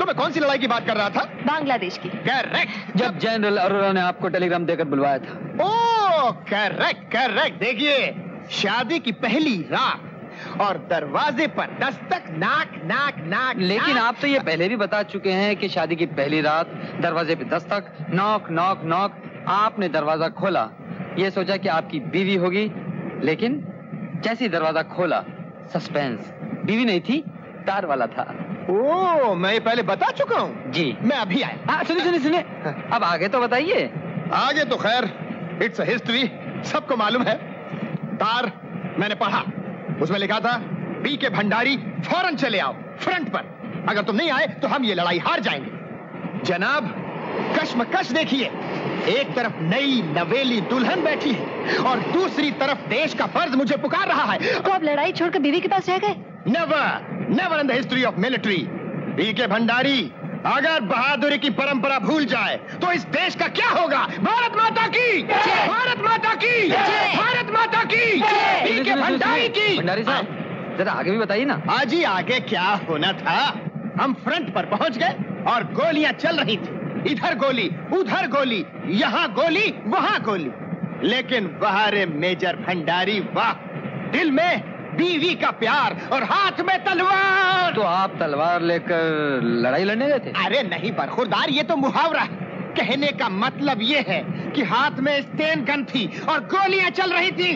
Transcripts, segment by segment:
मैं कौन सी लड़ाई की बात कर रहा था? बांग्लादेश की। करेक्ट। जब जनरल अरोरा ने आपको टेलीग्राम देकर बुलवाया था। Oh correct correct. देखिए, शादी की पहली रात और दरवाजे पर दस्तक, नाक नाक नाक। लेकिन नाक। आप तो ये पहले भी बता चुके हैं कि शादी की पहली रात, दरवाजे पे दस्तक, नॉक नॉक नॉक। आपने दरवाजा खोला, ये सोचा कि आपकी बीवी होगी, लेकिन जैसे ही दरवाजा खोला, सस्पेंस, बीवी नहीं थी, तार वाला था। ओह, मैं ये पहले बता चुका हूँ जी। मैं अभी आया। सुनिए, अब आगे तो बताइए। आगे तो खैर इट्स अ हिस्ट्री, सबको मालूम है। तार मैंने पढ़ा, उसमें लिखा था पीके भंडारी फौरन चले आओ फ्रंट पर, अगर तुम नहीं आए तो हम ये लड़ाई हार जाएंगे। जनाब, कश्मकश देखिए, एक तरफ नई नवेली दुल्हन बैठी है और दूसरी तरफ देश का फर्ज मुझे पुकार रहा है। तो आप लड़ाई छोड़कर बीवी के पास रह गए? Never never in the history of military. PK Bhandari अगर बहादुरी की परंपरा भूल जाए तो इस देश का क्या होगा? भारत माता की, भारत माता की, भारत माता की, पीके भंडारी की। भंडारी साहब, जरा आगे भी बताइए ना। आज ही आगे क्या होना था? हम फ्रंट पर पहुंच गए और गोलियां चल रही थी, इधर गोली, उधर गोली, यहाँ गोली, वहाँ गोली। लेकिन बहारे मेजर भंडारी, वाह, दिल में बीवी का प्यार और हाथ में तलवार। तो आप तलवार लेकर लड़ाई लड़ने गए थे? अरे नहीं बरखुरदार, ये तो मुहावरा है। कहने का मतलब ये है कि हाथ में स्टेन गन थी और गोलियां चल रही थी।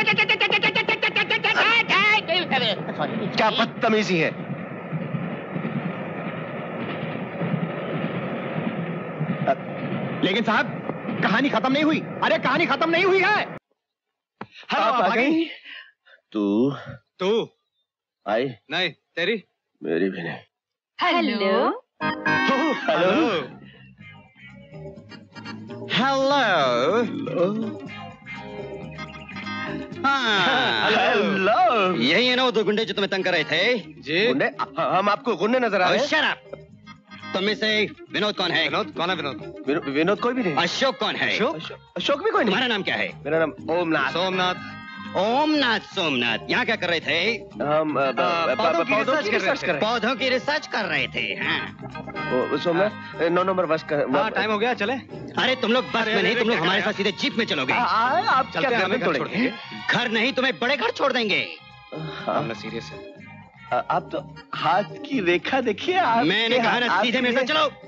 क्या बदतमीजी है। लेकिन साहब, कहानी खत्म नहीं हुई। अरे कहानी खत्म नहीं हुई है। हेलो, आप आ गई? तू आई? नहीं, तेरी? मेरी भी नहीं। हेलो। Hello hello. यही है ना वो दो गुंडे जो तुम्हें तंग कर रहे थे? जी। गुंडे? हम आपको गुंडे नजर आ रहे हैं? Shut up. तुम में से विनोद कौन है? विनोद कौन है? विनोद? विनोद कोई भी नहीं। अशोक कौन है? अशोक भी कोई नहीं। तुम्हारा नाम क्या है? मेरा नाम ओमनाथ। सोमनाथ। ओमनाथ सोमनाथ। यहाँ क्या कर रहे थे? हम पौधों की रिसर्च कर रहे थे। पौधों की रिसर्च कर रहे थे। हाँ। सोमनाथ, 9 नंबर बस का। हाँ, टाइम हो गया, चले। अरे तुम लोग बस में नहीं, तुम लोग हमारे साथ सीधे जीप में चलोगे। आप चलते हैं, हमें घर छोड़ देंगे। घर नहीं, तुम्हें बड़े घर छोड़ देंगे। हमने सीरियस है। आप तो हाथ की रेखा देखिए। मैंने कहा ना, सीधे मेरे साथ चलो।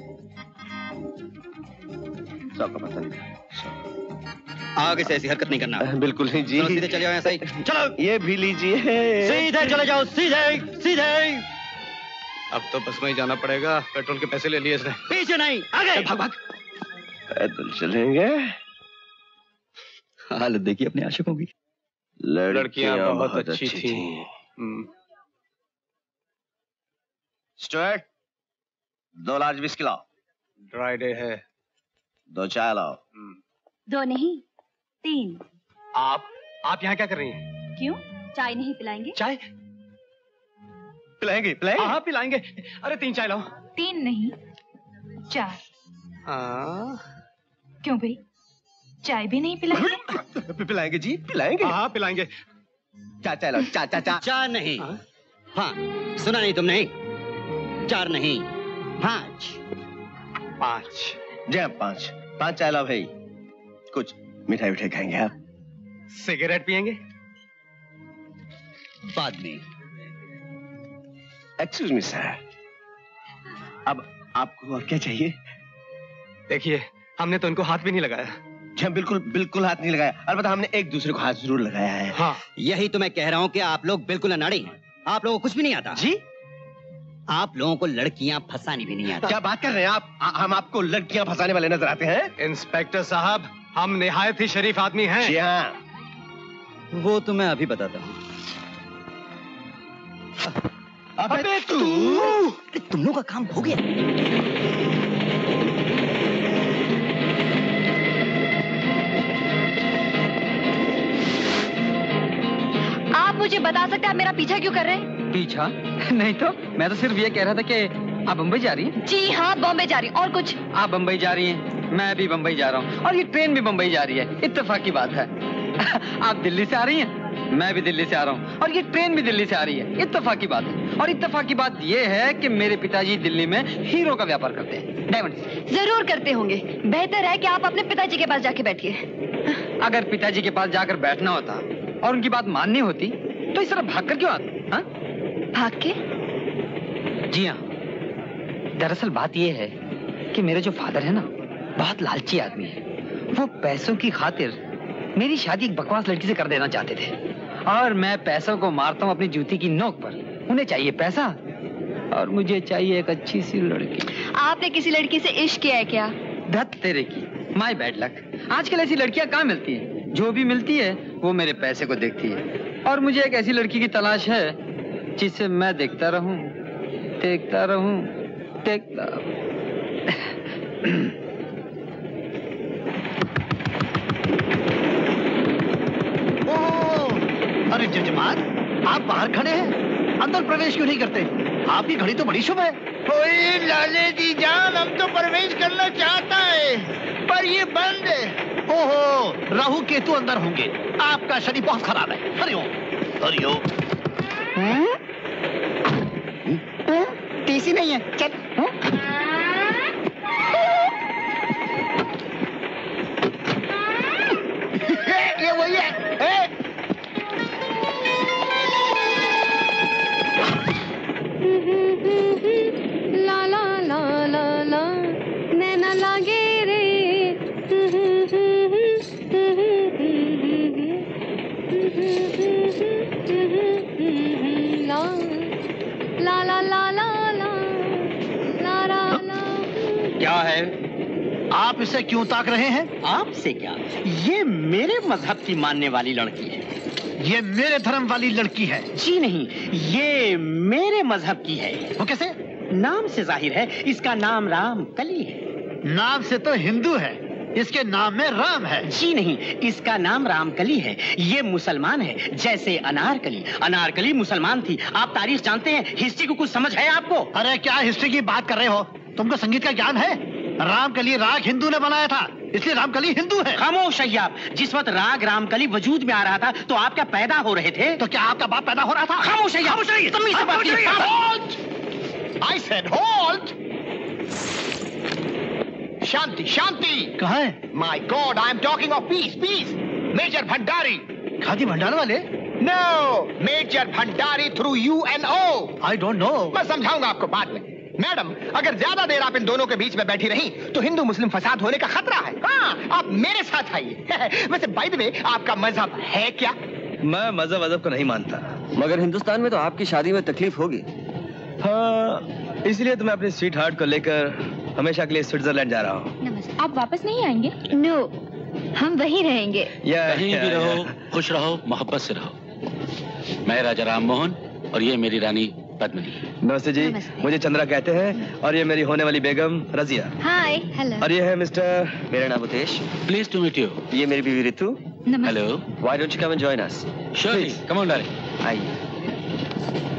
सबका पता नहीं। आगे से ऐसी हरकत नहीं करना। बिल्कुल नहीं जी। चलो सीधे चले जाओ यहाँ से। चलो, ये भी लीजिए। सीधे चले जाओ, सीधे सीधे। अब तो बस में ही जाना पड़ेगा, पेट्रोल के पैसे ले लिए इसने। पीछे नहीं, आगे। भाग भाग। पैदल चलेंगे। हालत देखिए अपने आशिकों की। लड़कियां बहुत अच्छी थी। स्टुअर्ट, 2 लार्ज विस्की लाओ। ड्राई डे है। 2 चाय लाओ। 2 नहीं, 3। आप यहाँ क्या कर रही हैं? क्यों, चाय नहीं पिलाएंगे? चाय पिलाएंगे? हाँ, पिलाएंगे। अरे 3 चाय लाओ। 3 नहीं, 4। हाँ। क्यों भाई, चाय भी नहीं पिलाएंगे? पिलाएंगे जी, पिलाएंगे। हाँ, पिलाएंगे। चाय लाओ। चार नहीं। हाँ, सुना नहीं तुमने? 4 नहीं, 5। 5। जी 5 चाय लाओ भाई। कुछ मिठाई खाएंगे आप? सिगरेट पिएंगे? बाद में। एक्सक्यूज मी सर, अब आपको और क्या चाहिए? देखिए, हमने तो इनको हाथ भी नहीं लगाया। जी बिल्कुल हाथ नहीं लगाया। अलबत्ता हमने एक दूसरे को हाथ जरूर लगाया है। हाँ, यही तो मैं कह रहा हूँ कि आप लोग बिल्कुल अनाड़ी हैं। आप लोगों को कुछ भी नहीं आता। जी, आप लोगों को लड़कियां फंसानी भी नहीं आती। क्या बात कर रहे हैं आप? हम आपको लड़कियां फंसाने वाले नजर आते हैं? इंस्पेक्टर साहब, हम निहायत ही शरीफ आदमी हैं। जी हाँ। वो तो मैं अभी बताता हूँ। अबे तू! तुम लोग का काम हो गया। आप मुझे बता सकते हैं आप मेरा पीछा क्यों कर रहे हैं? पीछा? नहीं तो मैं तो सिर्फ ये कह रहा था कि आप बम्बई जा रही हैं? जी हाँ, बॉम्बे जा रही हूँ। और कुछ? आप बम्बई जा रही हैं, मैं भी बम्बई जा रहा हूँ और ये ट्रेन भी बम्बई जा रही है। इत्तेफाक की बात है। आप दिल्ली से आ रही हैं, मैं भी दिल्ली से आ रहा हूँ और ये ट्रेन भी दिल्ली से आ रही है। इत्तेफाक की बात है। और इत्तेफाक की बात यह है कि मेरे पिताजी दिल्ली में हीरो का व्यापार करते हैं, डायमंड। जरूर करते होंगे। बेहतर है कि आप अपने पिताजी के पास जाके बैठिए। अगर पिताजी के पास जाकर बैठना होता और उनकी बात माननी होती तो इस तरह भागकर क्यों आते? हाँ? भाग के? जी हाँ, दरअसल बात यह है कि मेरे जो फादर है ना, बहुत लालची आदमी है। वो पैसों की खातिर मेरी शादी एक बकवास लड़की से कर देना चाहते थे, और मैं पैसों को मारता हूँ अपनी जूती की नोक पर। उन्हें चाहिए पैसा और मुझे चाहिए एक अच्छी सी लड़की। आपने किसी लड़की से इश्क किया है क्या? धत तेरे की, माय बैड लक। आजकल ऐसी लड़कियां कहाँ मिलती हैं? जो भी मिलती है वो मेरे पैसे को देखती है, और मुझे एक ऐसी लड़की की तलाश है जिसे मैं देखता रहूं, देखता रहूं, देखता। अरे जजमान, आप बाहर खड़े हैं, अंदर प्रवेश क्यों नहीं करते? आपकी घड़ी तो बड़ी शुभ है। कोई लाले जी जान, हम तो प्रवेश करना चाहता है पर ये बंद है। ओहो, राहु केतु अंदर होंगे। आपका शनि बहुत खराब है। हरिओम हरिओम। टीसी नहीं है, चल। ये वही है। ला ला ला ला ला नैना लागे रे। ला ला ला ला ला ला ला ला। क्या है? आप इसे क्यों ताक रहे हैं? आपसे क्या? ये मेरे मजहब की मानने वाली लड़की है। ये मेरे धर्म वाली लड़की है। जी नहीं, ये मेरे मजहब की है। वो कैसे? नाम से जाहिर है, इसका नाम राम कली है। नाम से तो हिंदू है, इसके नाम में राम है। जी नहीं, इसका नाम रामकली है। ये मुसलमान है, जैसे अनारकली। अनारकली मुसलमान थी। आप तारीख जानते हैं, हिस्ट्री को कुछ समझ है आपको? अरे क्या हिस्ट्री की बात कर रहे हो? तुमको संगीत का ज्ञान है? रामकली राग हिंदू ने बनाया था, इसलिए रामकली हिंदू है। खामोश है आप। जिस वक्त राग रामकली वजूद में आ रहा था तो आप क्या पैदा हो रहे थे? तो क्या आपका बाप पैदा हो रहा था? खामोश है, खामोश रहिए। तुम इसे बात कीजिए। I said hold! शांति शांति। कहाँ है? My God, I am talking of peace, peace. Major Bhandari. Khadi Bhandar वाले? No, major Bhandari through UNO. I don't know. मैं समझाऊंगा आपको बाद में। मैडम, अगर ज्यादा देर आप इन दोनों के बीच में बैठी रही तो हिंदू मुस्लिम फसाद होने का खतरा है। हाँ, आप मेरे साथ आइए। वैसे बाय द वे, आपका मजहब है क्या? मैं मजहब को नहीं मानता। मगर हिंदुस्तान में तो आपकी शादी में तकलीफ होगी। हाँ, इसलिए तो मैं अपनी स्वीट हार्ट को लेकर हमेशा के लिए स्विट्जरलैंड जा रहा हूँ। आप वापस नहीं आएंगे? नो, हम वहीं रहेंगे। कहीं भी रहो, खुश रहो, मोहब्बत से रहो। मैं राजा राम मोहन और ये मेरी रानी पद्मिनी। नमस्ते जी। नमस्ते। मुझे चंद्रा कहते हैं और ये मेरी होने वाली बेगम रजिया। हाय। हेलो। और ये है मिस्टर। मेरा नाम Utesh. Please to meet you. ये मेरी बीवी Ritu. Hello. Why don't you come and join us? Surely, come on darling. आइए।